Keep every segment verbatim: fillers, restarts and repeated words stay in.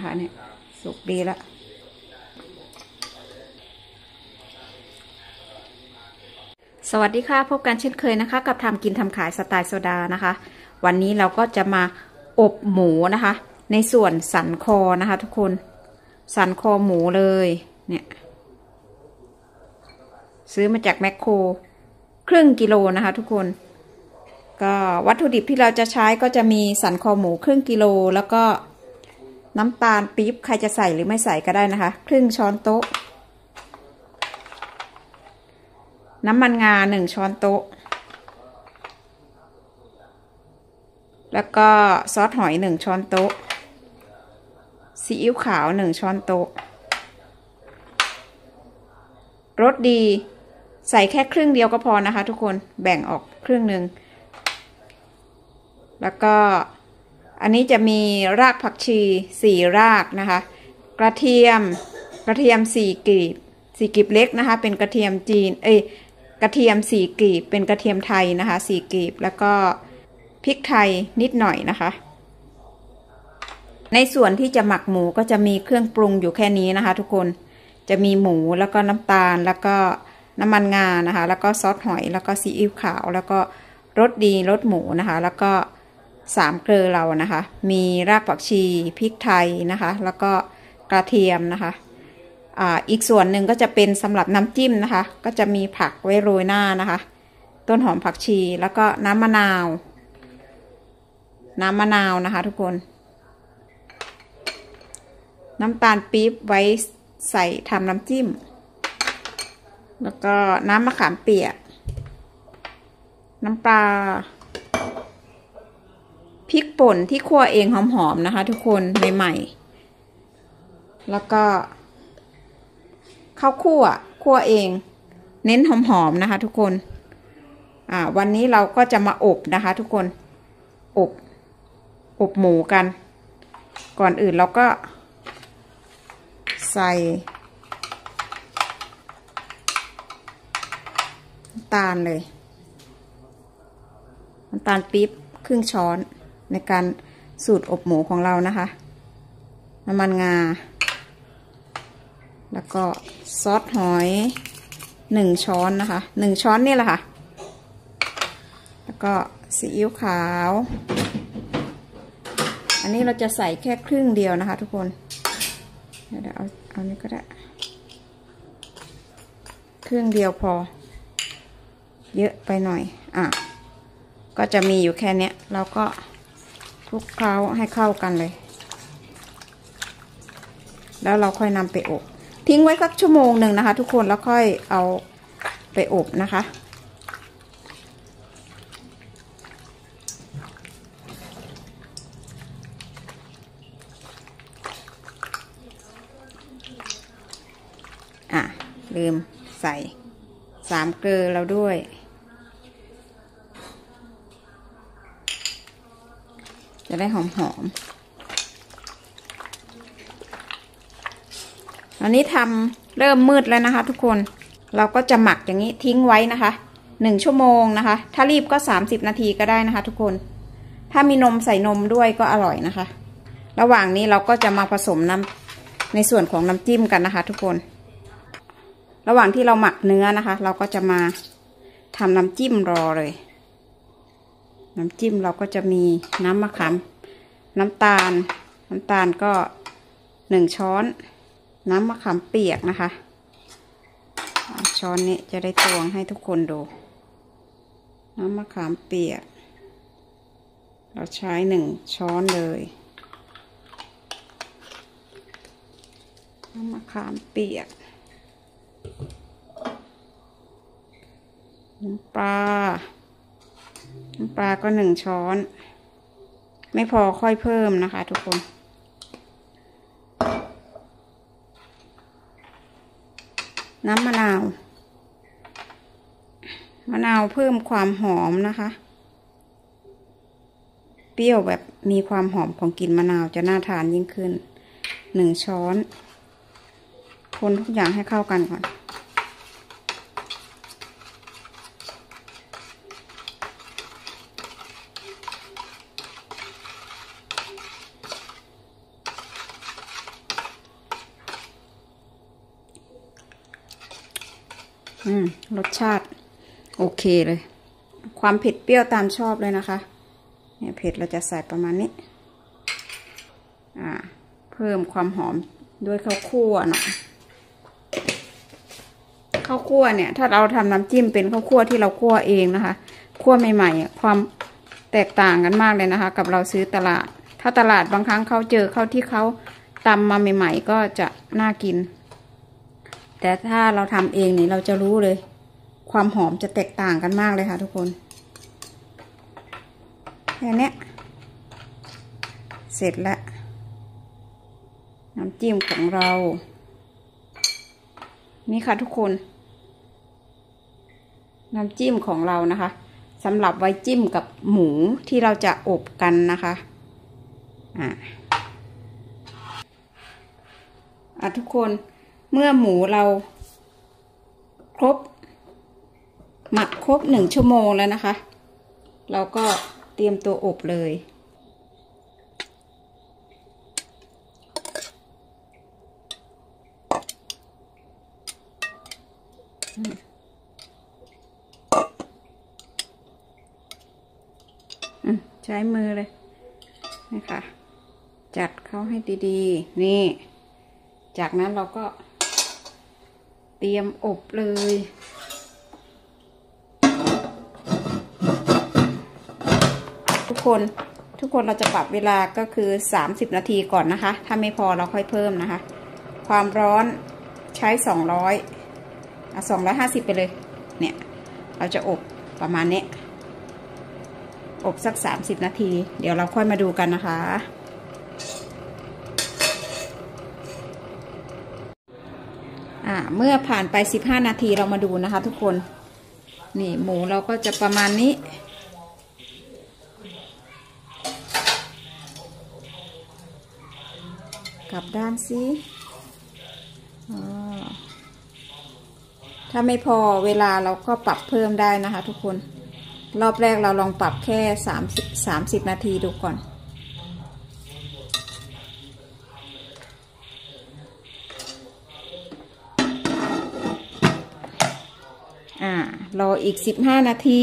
นะคะเนี่ยสุกดีแล้วสวัสดีค่ะพบกันเช่นเคยนะคะกับทำกินทำขายสไตล์โซดานะคะวันนี้เราก็จะมาอบหมูนะคะในส่วนสันคอนะคะทุกคนสันคอหมูเลยเนี่ยซื้อมาจากแมคโครครึ่งกิโลนะคะทุกคนก็วัตถุดิบที่เราจะใช้ก็จะมีสันคอหมูครึ่งกิโลแล้วก็น้ำตาลปี๊บใครจะใส่หรือไม่ใส่ก็ได้นะคะครึ่งช้อนโต๊ะน้ำมันงาหนึ่งช้อนโต๊ะแล้วก็ซอสหอยหนึ่งช้อนโต๊ะซีอิ๊วขาวหนึ่งช้อนโต๊ะรสดีใส่แค่ครึ่งเดียวก็พอนะคะทุกคนแบ่งออกครึ่งหนึ่งแล้วก็อันนี้จะมีรากผักชีสี่รากนะคะกระเทียมกระเทียมสี่กลีบสี่กลีบเล็กนะคะเป็นกระเทียมจีนเอ้ยกระเทียมสี่กลีบเป็นกระเทียมไทยนะคะสี่กลีบแล้วก็พริกไทยนิดหน่อยนะคะในส่วนที่จะหมักหมูก็จะมีเครื่องปรุงอยู่แค่นี้นะคะทุกคนจะมีหมูแล้วก็น้ำตาลแล้วก็น้ำมันงานะคะแล้วก็ซอสหอยแล้วก็ซีอิ๊วขาวแล้วก็รสดีรสหมูนะคะแล้วก็สามเกลือเรานะคะมีรากผักชีพริกไทยนะคะแล้วก็กระเทียมนะคะอ่าอีกส่วนหนึ่งก็จะเป็นสำหรับน้ำจิ้มนะคะก็จะมีผักไว้โรยหน้านะคะต้นหอมผักชีแล้วก็น้ำมะนาวน้ำมะนาวนะคะทุกคนน้ำตาลปี๊บไว้ใส่ทำน้ำจิ้มแล้วก็น้ำมะขามเปียกน้ำปลาพริกป่นที่คั่วเองหอมๆนะคะทุกคนใหม่ๆแล้วก็ข้าวคั่วคั่วเองเน้นหอมๆนะคะทุกคนอ่าวันนี้เราก็จะมาอบนะคะทุกคนอบอบหมูกันก่อนอื่นเราก็ใส่น้ำตาลเลยน้ำตาลปี๊บครึ่งช้อนในการสูตรอบหมูของเรานะคะน้ำมันงาแล้วก็ซอสหอยหนึ่งช้อนนะคะหนึ่งช้อนนี่แหละค่ะแล้วก็ซีอิ๊วขาวอันนี้เราจะใส่แค่ครึ่งเดียวนะคะทุกคนเดี๋ยวเอาเอานี้ก็ได้ครึ่งเดียวพอเยอะไปหน่อยอ่ะก็จะมีอยู่แค่นี้เราก็คลุกเคล้าให้เข้ากันเลยแล้วเราค่อยนำไปอบทิ้งไว้สักชั่วโมงหนึ่งนะคะทุกคนแล้วค่อยเอาไปอบนะคะอ่ะลืมใส่สามเกลือเราด้วยจะได้หอมๆอันนี้ทำเริ่มมืดแล้วนะคะทุกคนเราก็จะหมักอย่างนี้ทิ้งไว้นะคะหนึ่งชั่วโมงนะคะถ้ารีบก็สามสิบนาทีก็ได้นะคะทุกคนถ้ามีนมใส่นมด้วยก็อร่อยนะคะระหว่างนี้เราก็จะมาผสมน้ำในส่วนของน้ำจิ้มกันนะคะทุกคนระหว่างที่เราหมักเนื้อนะคะเราก็จะมาทำน้ำจิ้มรอเลยน้ำจิ้มเราก็จะมีน้ำมะขามน้ำตาลน้ำตาลก็หนึ่งช้อนน้ำมะขามเปียกนะคะช้อนนี้จะได้ตวงให้ทุกคนดูน้ำมะขามเปียกเราใช้หนึ่งช้อนเลยน้ำมะขามเปียกน้ำปลาน้ำปลาก็หนึ่งช้อนไม่พอค่อยเพิ่มนะคะทุกคนน้ำมะนาวมะนาวเพิ่มความหอมนะคะเปรี้ยวแบบมีความหอมของกลิ่นมะนาวจะน่าทานยิ่งขึ้นหนึ่งช้อนคนทุกอย่างให้เข้ากันก่อนอืมรสชาติโอเคเลยความเผ็ดเปรี้ยวตามชอบเลยนะคะเนี่ยเผ็ดเราจะใส่ประมาณนี้อ่าเพิ่มความหอมด้วยข้าวคั่วหน่อยข้าวคั่วเนี่ยถ้าเราทำน้ำจิ้มเป็นข้าวคั่วที่เราคั่วเองนะคะคั่วใหม่ๆความแตกต่างกันมากเลยนะคะกับเราซื้อตลาดถ้าตลาดบางครั้งเขาเจอข้าวที่เขาตำมาใหม่ๆก็จะน่ากินแต่ถ้าเราทำเองนี่เราจะรู้เลยความหอมจะแตกต่างกันมากเลยค่ะทุกคนแค่นี้เสร็จแล้วน้ำจิ้มของเรานี่ค่ะทุกคนน้ำจิ้มของเรานะคะสำหรับไว้จิ้มกับหมูที่เราจะอบกันนะคะอ่ะอ่ะทุกคนเมื่อหมูเราครบหมักครบหนึ่งชั่วโมงแล้วนะคะเราก็เตรียมตัวอบเลยใช้มือเลยนี่ค่ะจัดเข้าให้ดีๆนี่จากนั้นเราก็เตรียมอบเลยทุกคนทุกคนเราจะปรับเวลาก็คือสามสิบนาทีก่อนนะคะถ้าไม่พอเราค่อยเพิ่มนะคะความร้อนใช้สองร้อยอ่ะสองร้อยห้าสิบไปเลยเนี่ยเราจะอบประมาณนี้อบสักสามสิบนาทีเดี๋ยวเราค่อยมาดูกันนะคะอ่าเมื่อผ่านไปสิบห้านาทีเรามาดูนะคะทุกคนนี่หมูเราก็จะประมาณนี้กลับด้านสิถ้าไม่พอเวลาเราก็ปรับเพิ่มได้นะคะทุกคนรอบแรกเราลองปรับแค่สามสิบ สามสิบนาทีดูก่อนอ่ารออีกสิบห้านาที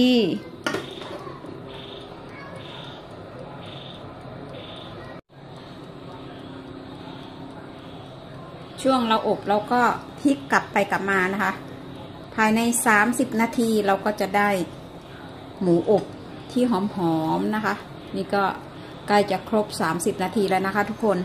ช่วงเราอบเราก็พลิกกลับไปกลับมานะคะภายในสามสิบนาทีเราก็จะได้หมูอบที่หอมๆนะคะนี่ก็ใกล้จะครบสามสิบนาทีแล้วนะคะทุกคน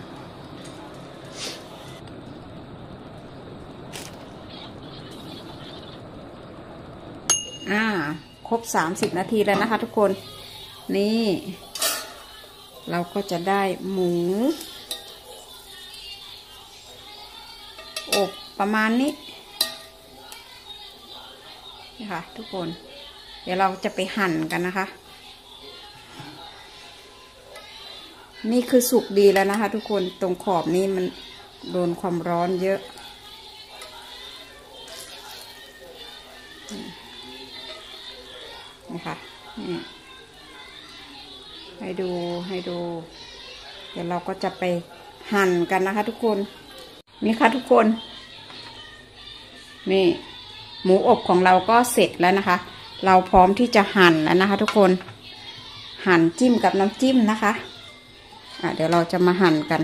อ่าครบสามสิบนาทีแล้วนะคะทุกคนนี่เราก็จะได้หมูอบประมาณนี้นี่ค่ะทุกคนเดี๋ยวเราจะไปหั่นกันนะคะนี่คือสุกดีแล้วนะคะทุกคนตรงขอบนี้มันโดนความร้อนเยอะนะคะนี่ให้ดูให้ดูเดี๋ยวเราก็จะไปหั่นกันนะคะทุกคนนี่ค่ะทุกคนนี่หมูอบของเราก็เสร็จแล้วนะคะเราพร้อมที่จะหั่นแล้วนะคะทุกคนหั่นจิ้มกับน้ำจิ้มนะคะอ่ะเดี๋ยวเราจะมาหั่นกัน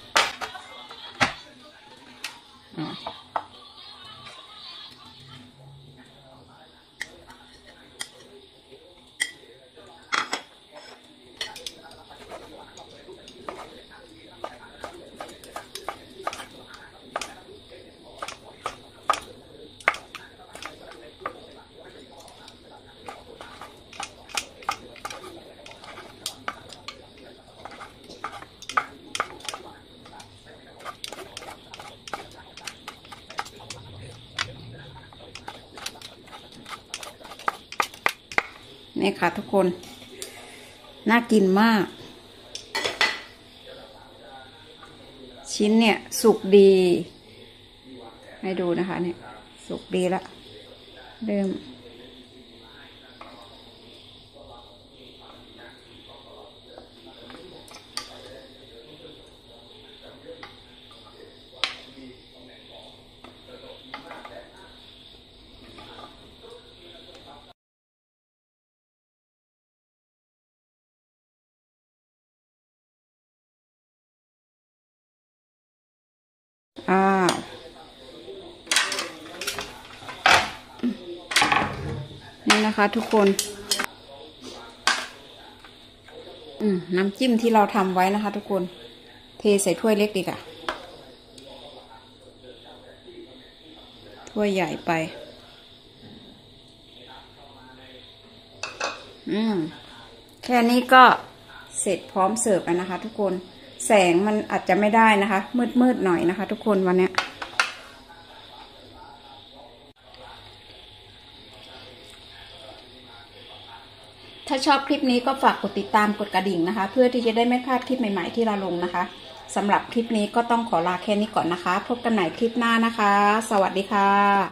นี่ค่ะทุกคนน่ากินมากชิ้นเนี่ยสุกดีให้ดูนะคะเนี่ยสุกดีแล้วเริ่มอ้าวนี่นะคะทุกคนอืมน้ำจิ้มที่เราทำไว้นะคะทุกคนเทใส่ถ้วยเล็กดีกว่าถ้วยใหญ่ไปอืมแค่นี้ก็เสร็จพร้อมเสิร์ฟแล้วนะคะทุกคนแสงมันอาจจะไม่ได้นะคะมืดๆหน่อยนะคะทุกคนวันนี้ถ้าชอบคลิปนี้ก็ฝากกดติดตามกดกระดิ่งนะคะเพื่อที่จะได้ไม่พลาดคลิปใหม่ๆที่เราลงนะคะสำหรับคลิปนี้ก็ต้องขอลาแค่นี้ก่อนนะคะพบกันใหม่คลิปหน้านะคะสวัสดีค่ะ